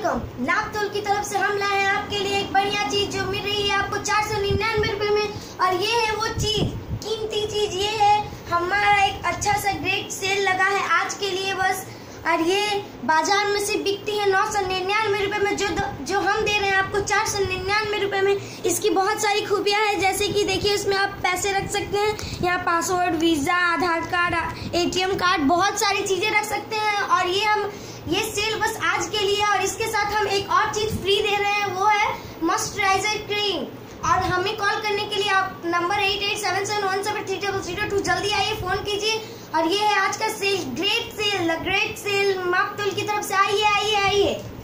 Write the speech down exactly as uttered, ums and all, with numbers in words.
Welcome. नापतोल की तरफ से हम लाए हैं आपके लिए एक बढ़िया चीज जो मिल रही है आपको चार सौ निन्यानवे रुपए में। और ये है वो चीज, कीमती चीज ये है। हमारा एक अच्छा सा ग्रेट सेल लगा है आज के लिए बस। और ये बाजार में से बिकती है नौ सौ निन्यानवे रुपए में, जो जो हम दे रहे हैं आपको चार सौ निन्यानवे रुपए में। इसकी बहुत सारी खूबियां हैं, जैसे कि देखिए इसमें आप पैसे रख सकते हैं, यहाँ password, visa, Aadhaar card, ATM card, बहुत सारी चीजें रख सकते हैं। और ये हम ये सेल बस आज के लिए, और इसके साथ हम एक और चीज फ्री दे रहे हैं, वो है मॉइस्चराइजर क्रीम। और हमें कॉल करने के लिए आप number eight eight seven seven one seven three double zero two जल्दी आइए, फोन कीजिए। और ये है आज का sale, great sale, great sale Naaptol की तरफ से। आइए आइए आइए।